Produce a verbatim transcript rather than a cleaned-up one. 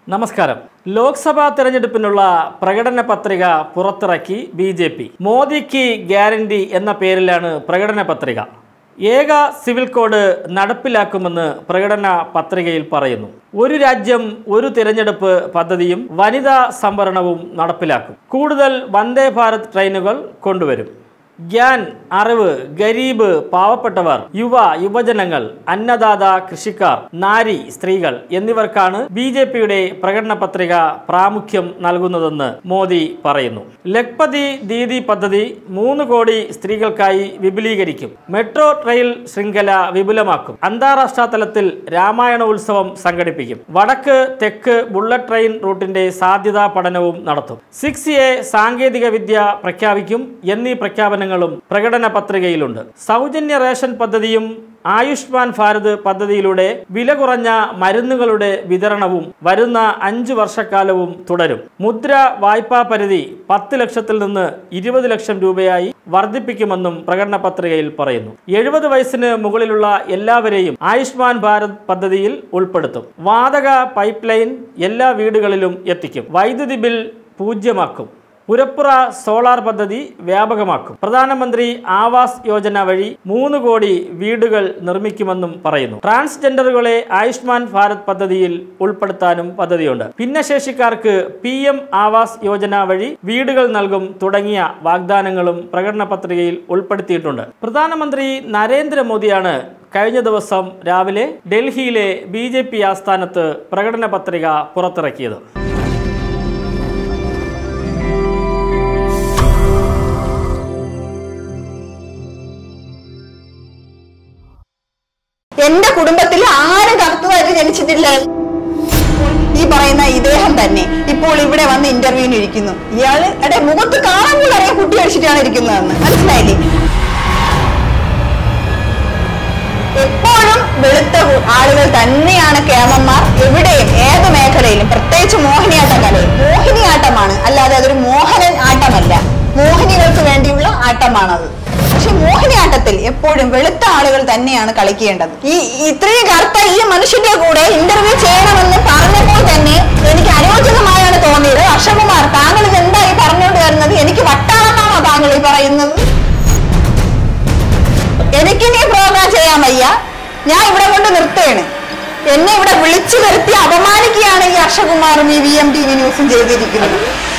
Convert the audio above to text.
നമസ്കാരം. ലോക്സഭാ തെരഞ്ഞെടുപ്പിനുള്ള പ്രകടന പത്രിക പുറത്തിറക്കി ബി ജെ പി. മോദിക്ക് ഗ്യാരണ്ടി എന്ന പേരിലാണ് പ്രകടന പത്രിക. ഏക സിവിൽ കോഡ് നടപ്പിലാക്കുമെന്ന് പ്രകടന പത്രികയിൽ പറയുന്നു. ഒരു രാജ്യം ഒരു തിരഞ്ഞെടുപ്പ് പദ്ധതിയും വനിതാ സംവരണവും നടപ്പിലാക്കും. കൂടുതൽ വന്ദേ ഭാരത് ട്രെയിനുകൾ കൊണ്ടുവരും. ഗ്യാൻ, അറിവ്, ഗരീബ്, പാവപ്പെട്ടവർ, യുവ യുവജനങ്ങൾ, അന്നദാത, കൃഷിക്കാർ, നാരി, സ്ത്രീകൾ എന്നിവർക്കാണ് ബി ജെ പിയുടെ പ്രകടന പത്രിക പ്രാമുഖ്യം നൽകുന്നതെന്ന് മോദി പറയുന്നു. ലഖ്പതി ദീദി പദ്ധതി മൂന്ന് കോടി സ്ത്രീകൾക്കായി വിപുലീകരിക്കും. മെട്രോ റെയിൽ ശൃംഖല വിപുലമാക്കും. അന്താരാഷ്ട്ര തലത്തിൽ രാമായണ ഉത്സവം സംഘടിപ്പിക്കും. വടക്ക് തെക്ക് ബുള്ളറ്റ് ട്രെയിൻ റൂട്ടിന്റെ സാധ്യതാ പഠനവും നടത്തും. സിക്സ് എ സാങ്കേതിക വിദ്യ പ്രഖ്യാപിക്കും എന്നീ പ്രഖ്യാപനങ്ങൾ പ്രകടന പത്രികയിലുണ്ട്. സൗജന്യ റേഷൻ പദ്ധതിയും ആയുഷ്മാൻ ഭാരത് പദ്ധതിയിലൂടെ വില കുറഞ്ഞ മരുന്നുകളുടെ വിതരണവും വരുന്ന അഞ്ചു വർഷക്കാലവും തുടരും. മുദ്ര വായ്പാ പരിധി പത്ത് ലക്ഷത്തിൽ നിന്ന് ഇരുപത് ലക്ഷം രൂപയായി വർദ്ധിപ്പിക്കുമെന്നും പ്രകടന പത്രികയിൽ പറയുന്നു. എഴുപത് വയസ്സിന് മുകളിലുള്ള എല്ലാവരെയും ആയുഷ്മാൻ ഭാരത് പദ്ധതിയിൽ ഉൾപ്പെടുത്തും. വാതക പൈപ്പ് ലൈൻ എല്ലാ വീടുകളിലും എത്തിക്കും. വൈദ്യുതി ബിൽ പൂജ്യമാക്കും. പുരപ്പുറ സോളാർ പദ്ധതി വ്യാപകമാക്കും. പ്രധാനമന്ത്രി ആവാസ് യോജന വഴി മൂന്ന് കോടി വീടുകൾ നിർമ്മിക്കുമെന്നും പറയുന്നു. ട്രാൻസ്ജെൻഡറുകളെ ആയുഷ്മാൻ ഭാരത് പദ്ധതിയിൽ ഉൾപ്പെടുത്താനും പദ്ധതിയുണ്ട്. ഭിന്നശേഷിക്കാർക്ക് പി എം ആവാസ് യോജന വഴി വീടുകൾ നൽകും തുടങ്ങിയ വാഗ്ദാനങ്ങളും പ്രകടന പത്രികയിൽ ഉൾപ്പെടുത്തിയിട്ടുണ്ട്. പ്രധാനമന്ത്രി നരേന്ദ്രമോദിയാണ് കഴിഞ്ഞ ദിവസം രാവിലെ ഡൽഹിയിലെ ബി ജെ പി ആസ്ഥാനത്ത് പ്രകടന പത്രിക പുറത്തിറക്കിയത്. എന്റെ കുടുംബത്തിൽ ആരും കറുത്തതായിട്ട് ജനിച്ചിട്ടില്ല. ഈ പറയുന്ന ഇദ്ദേഹം തന്നെ ഇപ്പോൾ ഇവിടെ വന്ന് ഇന്റർവ്യൂവിന് ഇരിക്കുന്നു. ഇയാള് എന്റെ മുഖത്ത് കാണുമ്പോൾ അറിയാൻ കുട്ടി അടിച്ചിട്ടാണ് ഇരിക്കുന്നതെന്ന് മനസ്സിലായില്ലേ? എപ്പോഴും വെളുത്ത ആളുകൾ തന്നെയാണ് കേമന്മാർ. എവിടെയും ഏത് മേഖലയിലും, പ്രത്യേകിച്ച് മോഹിനിയാട്ടം കലയിൽ. മോഹിനിയാട്ടമാണ്, അല്ലാതെ അതൊരു മോഹനൻ ആട്ടമല്ല. മോഹിനികൾക്ക് വേണ്ടിയുള്ള ആട്ടമാണത്. പക്ഷെ മോഹിനിയാട്ടത്തിൽ എപ്പോഴും വെളുത്ത ആളുകൾ തന്നെയാണ് കളിക്കേണ്ടത്. ഈ ഇത്രയും കറുത്ത ഈ മനുഷ്യന്റെ കൂടെ ഇന്റർവ്യൂ ചെയ്യണമെന്ന് പറഞ്ഞപ്പോൾ തന്നെ എനിക്ക് അരോചകമായാണ് തോന്നിയത്. അക്ഷകുമാർ, താങ്കൾ ഇത് എന്തായി പറഞ്ഞുകൊണ്ട് വരുന്നത്? എനിക്ക് വട്ടാണെന്നാണോ താങ്കൾ ഈ പറയുന്നത്? എനിക്കിനി പ്രോഗ്രാം ചെയ്യാൻ വയ്യ. ഞാൻ ഇവിടെ കൊണ്ട് നിർത്തുകയാണ്. എന്നെ ഇവിടെ വിളിച്ചു വരുത്തി അപമാനിക്കുകയാണ് ഈ അക്ഷകുമാറും ഈ വി എം ടി വി ന്യൂസും ചെയ്തിരിക്കുന്നത്.